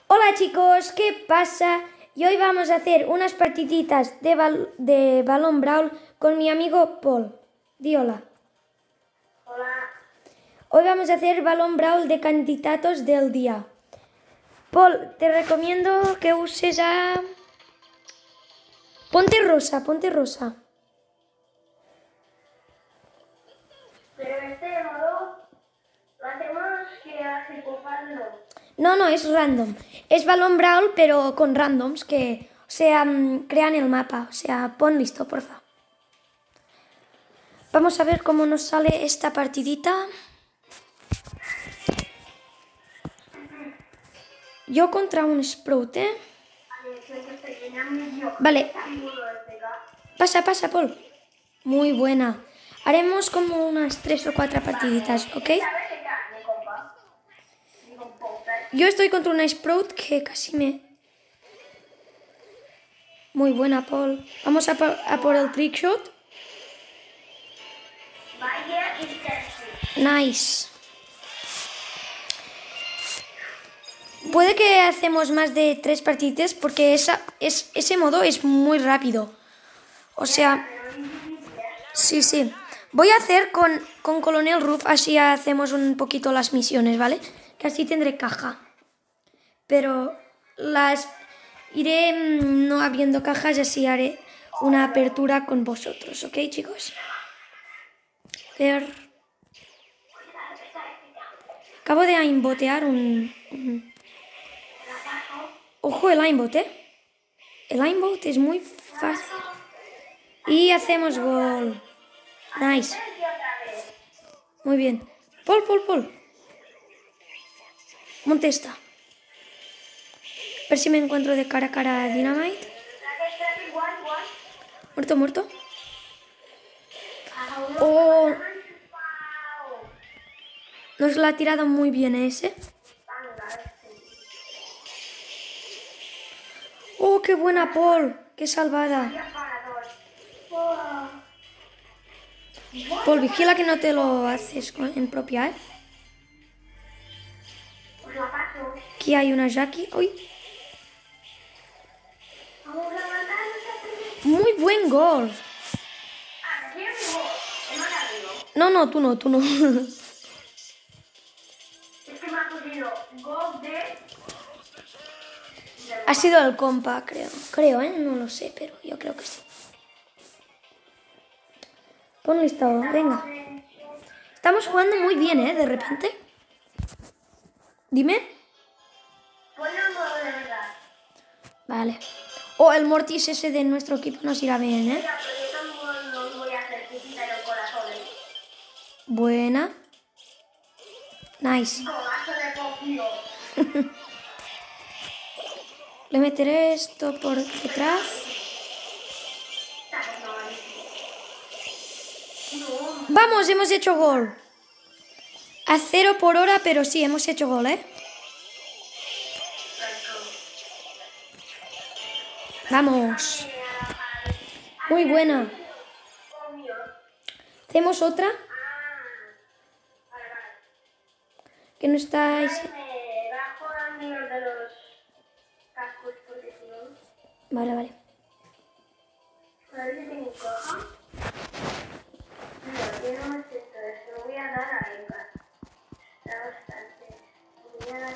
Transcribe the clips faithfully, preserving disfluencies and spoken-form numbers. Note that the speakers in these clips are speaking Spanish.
Hola chicos, ¿qué pasa? Y hoy vamos a hacer unas partiditas de, bal de balón brawl con mi amigo Paul. Di hola. Hola. Hoy vamos a hacer balón brawl de candidatos del día. Paul, te recomiendo que uses a... Ponte rosa, ponte rosa. Pero este modo lo hacemos que hace coparlo. No, no, es random. Es balón brawl, pero con randoms que, o sea, crean el mapa. O sea, pon listo, porfa. Vamos a ver cómo nos sale esta partidita. Yo contra un Sprout, ¿eh? Vale. Pasa, pasa, Paul. Muy buena. Haremos como unas tres o cuatro partiditas, ¿ok? Yo estoy contra una Sprout que casi me... Muy buena, Paul. Vamos a por, a por el trickshot. Nice. Puede que hacemos más de tres partidas porque esa, es, ese modo es muy rápido. O sea... Sí, sí. Voy a hacer con, con Colonel Ruff, así hacemos un poquito las misiones, ¿vale? Que así tendré caja. Pero las iré no abriendo cajas y así haré una apertura con vosotros, ¿ok, chicos? Ver. Acabo de aimbotear un... un... Ojo el aimbot, ¿eh? El aimbot es muy fácil. Y hacemos gol. Nice. Muy bien. Paul, Paul, Paul. Monte esta. A ver si me encuentro de cara a cara a Dynamite. Muerto, muerto. Oh. Nos la ha tirado muy bien ese. Oh, qué buena, Paul. Qué salvada. Paul, vigila que no te lo haces en propia, ¿eh? Aquí hay una Jackie. Uy. Muy buen gol. No, no, tú no, tú no. Ha sido el compa, creo. Creo, ¿eh? No lo sé, pero yo creo que sí. Pon listo, venga. Estamos jugando muy bien, ¿eh? De repente. Dime. Vale. Oh, el Mortis ese de nuestro equipo nos irá bien, ¿eh? Buena. Nice. Le meteré esto por detrás. Vamos, hemos hecho gol. A cero por hora, pero sí, hemos hecho gol, ¿eh? Vamos. Muy buena. ¿Hacemos otra? Que no estáis... Vale, vale. A ver si tengo caja. No, yo no me siento esto. Lo voy a dar a Eva. Está bastante. Voy a dar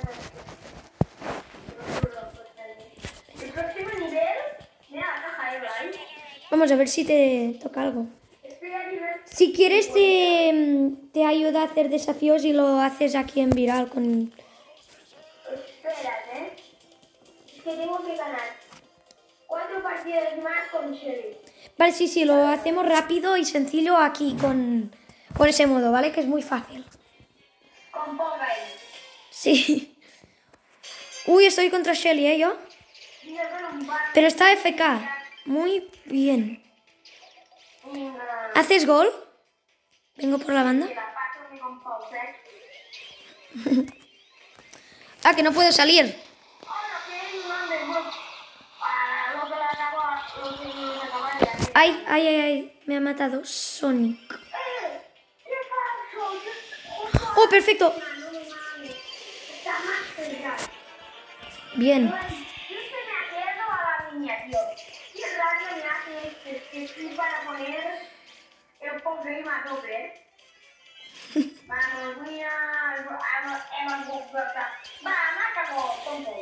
bastante. El próximo nivel, mira la caja Eva, ¿eh? Vamos a ver si te toca algo. Si quieres te, te ayuda a hacer desafíos y lo haces aquí en Viral con... Espérate, ¿eh? Es que tengo que ganar cuatro partidas más con Shelly. Vale, sí, sí, lo hacemos rápido y sencillo aquí con, con ese modo, ¿vale? Que es muy fácil. Con Popeye. Sí. Uy, estoy contra Shelly, ¿eh? Yo. Pero está F K. Muy bien. ¿Haces gol? Vengo por la banda. Ah, que no puedo salir. Ay, ay, ay, ay. Me ha matado Sonic. Oh, perfecto. Bien. Yo siempre me acuerdo a la miniatura. Y el radio me hace este, este para poner el Pokémon a tope. Vamos, mira, hemos, hemos vuelto. Va, mátalo, tonto.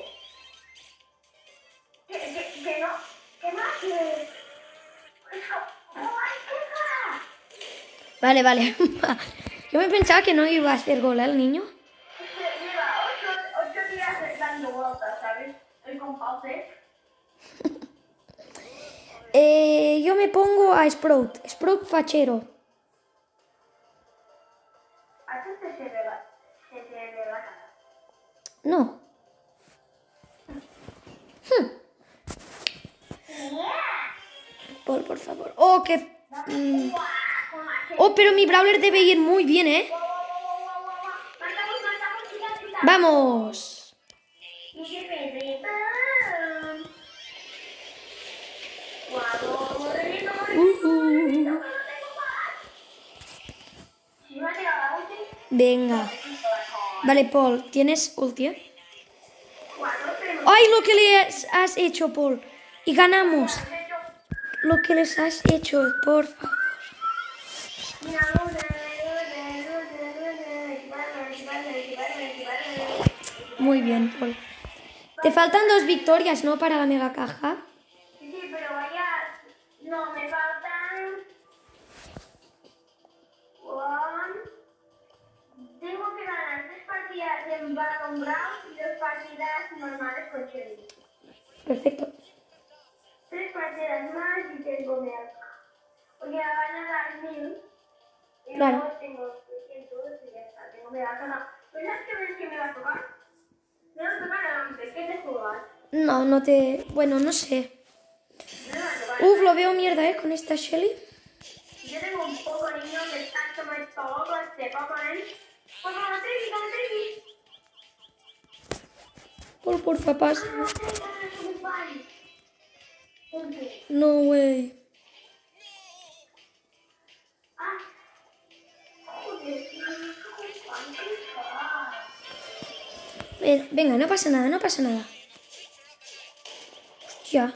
Que, que, que no, que más que... ¡No hay que parar! Vale, vale. Yo me pensaba que no iba a hacer gol, ¿eh, el niño? Es que lleva ocho, ocho días dando vueltas, ¿sabes? El compás. Eh, yo me pongo a Sprout. Sprout fachero. ¿A ti se te ve la, se te ve la cara? No. Paul, por favor. Oh, que... mm. Oh, pero mi Brawler debe ir muy bien, ¿eh? ¡Vamos! Uh-huh. Venga. Vale, Paul, ¿tienes ulti? ¿Eh? ¡Ay, lo que les has hecho, Paul! Y ganamos. Lo que les has hecho, por favor. Muy bien, Paul. Te faltan dos victorias, ¿no? Para la mega caja. Sí, pero vaya... No, me faltan... One... Tengo que ganar tres partidas en Battle Ground y dos partidas normales con Shelly. Perfecto. Tres partidas más y tengo merca. Voy a ganar mil. Y Claro. luego tengo trescientos y ya está. Tengo merca. ¿Verdad que ves que me va a tocar? Me va a tocar a once. ¿Qué te juegas? No, no te... Bueno, no sé. Me va a tocar. Uf, lo veo mierda, ¿eh? Con esta Shelly. Yo tengo un poco niño que está tomando todo este Pokémon. Pues como Tricky, como Tricky. Paul, porfa, pasa. Ah, no sé, no sé, vale. Ponte. No, way. Ah. Joder, Ven- Venga, no pasa nada, no pasa nada. Hostia.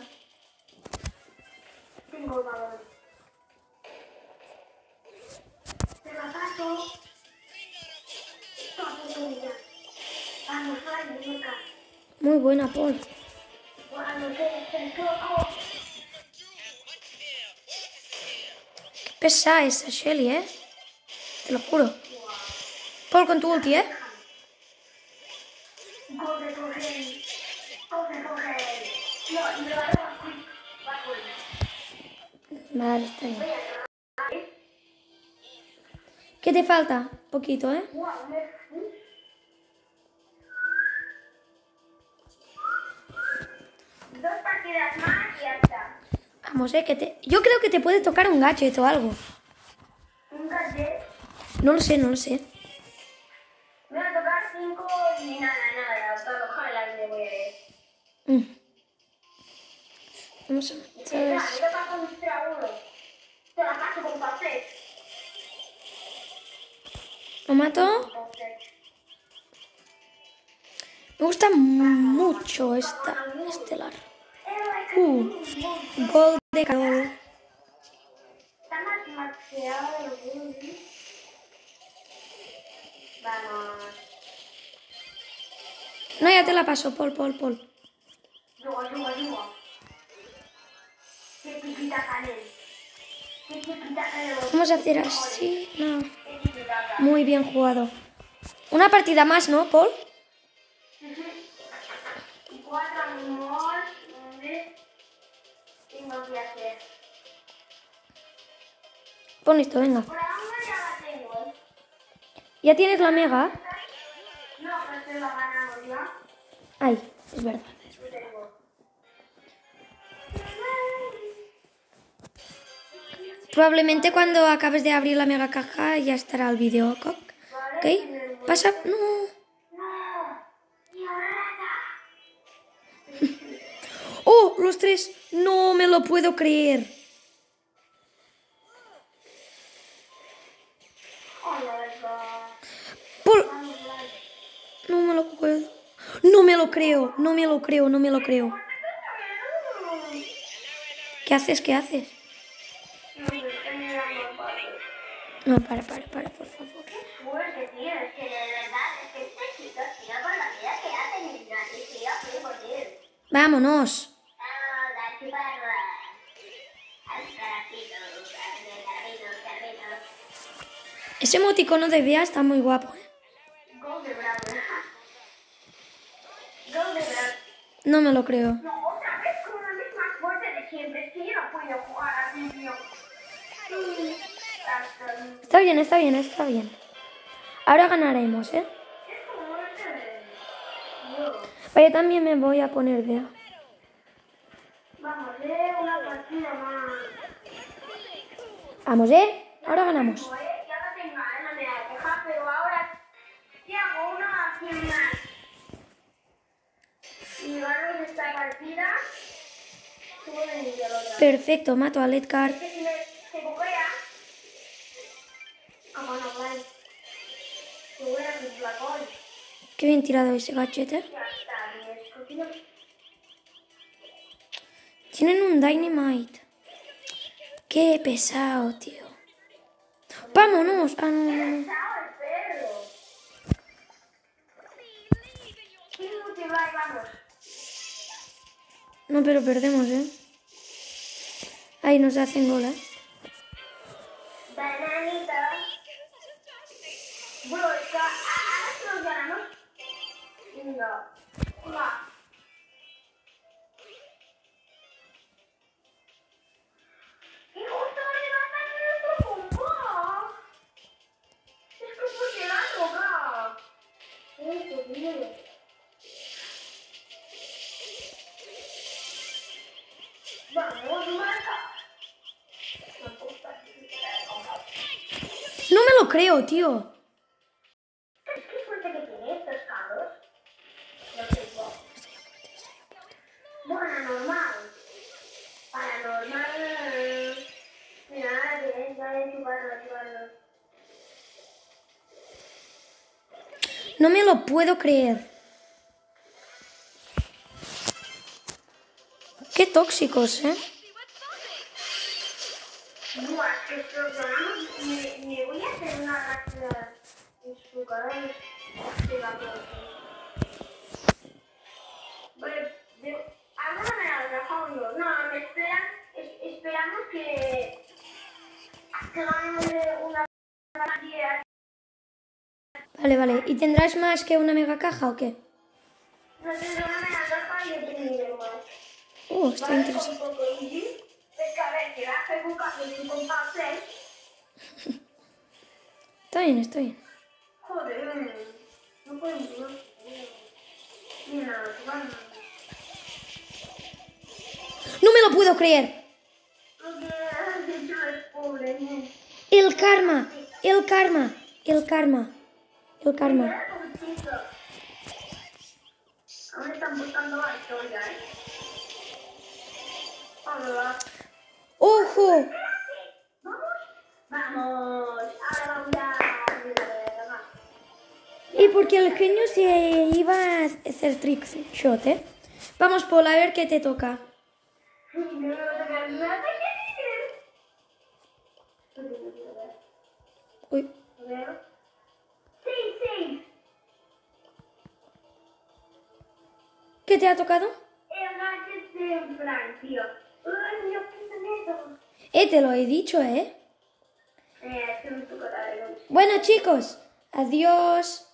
tengo el balón. Te la paso. Toma oportunidad. Vamos, vale, nunca. Muy buena, Paul. Cuando te te toco. Qué pesada esa Shelly, ¿eh? Te lo juro. Paul, con tu ulti, ¿eh? Coge, coge. Coge, coge. No, y me va a dar quick. Va a poner. Vale, está bien. Voy a acabar. ¿Qué te falta? Poquito, ¿eh? Wow, me... Dos partidas más y ya está. Vamos, ¿eh? Que te... Yo creo que te puede tocar un gadget o algo. Un gadget. No lo sé, no lo sé. Me va a tocar cinco y nada, nada. Para ojalá me voy a ver. Mm. Vamos a Te matar. toca contra uno. Te la paso con papel. ¿Lo mato? Me gusta mucho esta estelar. Uh, gol de Carol. Está más maxeado de lo que uno dice. Vamos. No, ya te la paso, Paul, Paul, Paul. Yugo, yugo, yugo. Que chiquita canel. Que chiquita canel. Vamos a hacer así. No. Que chiquita canel. Muy bien jugado. Una partida más, ¿no, Paul? Y cuatro animales. ¿Dónde tengo que hacer? Pon esto, venga. Por ahora ya la tengo. ¿Ya tienes la mega? No, pero se la ganamos ya. Ay, es verdad. Yo tengo. Probablemente cuando acabes de abrir la mega caja ya estará el vídeo, ¿ok? ¿Ok? Pasa... No. No. Y ahora. ¡Oh! Los tres. No me lo puedo creer. Hola, verdad. Paul... Vamos, vale. No me lo puedo... No me lo creo, no me lo creo, no me lo creo. ¿Qué haces? ¿Qué haces? No sé, estoy mirando pasos. No, para, para, para, por favor. Qué fuerte, tío. Es que de verdad, es que este chico, tío, con la vida que hace en el gratis, tío, fui por él. Vámonos. Ah, la chuparra. Al carapito, carapito, carapito. Ese emoticono de Bea está muy guapo, ¿eh? Gol de Brown. Gol de Brown. No me lo creo. No, otra vez con la misma fuerte de siempre. Es que yo no puedo jugar así, tío. Mm, hasta- Está bien, está bien, está bien. Ahora ganaremos, ¿eh? Es como este. Yo. Vaya, también me voy a poner Bea. Vamos, eh, una partida más. Vamos, ¿eh? Ahora ganamos. Ya no tengo ganas, no me da queja, pero ahora si hago una acción más y gano esta partida, subo de nivel otra. Perfecto, mato a Ledgar. Es que si me se buguea, como no vale, se buguea mi flacón. Qué bien tirado ese gachete. Ya está, mi escopino. Tienen un Dynamite. Qué pesado, tío. Vámonos. Ah, no, no, no. ¡Chao, el perro! ¿Qué motivo hay? Vamos. No, pero perdemos, ¿eh? Ahí nos hacen gol, ¿eh? Bananita. Bro, es que ahora sí nos ganamos. No. No. Y justo me matan en nuestro combo. Es que porque la ha tocado. Eso, tío. Vamos, marca. No me lo creo, tío. Es que fuerte que tiene estos cabros. No sé, wow. Bueno, normal. Paranormal. Mira, bien, dale, chuparlo, chuparlo. No me lo puedo creer. Qué tóxicos, ¿eh? Buah, es que estos ganamos. Me, me voy a hacer una racha en su cara de la Vale, de alguna manera dejamos. No, me esperan. Es, esperamos que. que ganemos una partida. Vale, vale. ¿Y tendrás más que una mega caja o qué? No tendré una amenaza y yo tengo más. Uh, está Vale, interesante. con poco easy. Es que a ver, que la Facebook hace un compase. Está bien, está bien. Joder, no podemos. Mira, vamos. No me lo puedo creer. El karma, el karma, el karma, el karma. Ahora están buscando la historia, ¿eh? Hola. ¡Ojo! ¿Vamos? Vamos. Ahora vamos a... Y porque el genio se iba a hacer trick shot, ¿eh? Vamos, Paul, a ver qué te toca. Uy. Sí, sí. ¿Qué te ha tocado? El gadget de Frank, tío. Ay, Dios, ¿qué es eso? Eh, te lo he dicho, ¿eh? Eh, es que me tocó la de Bueno, chicos, adiós.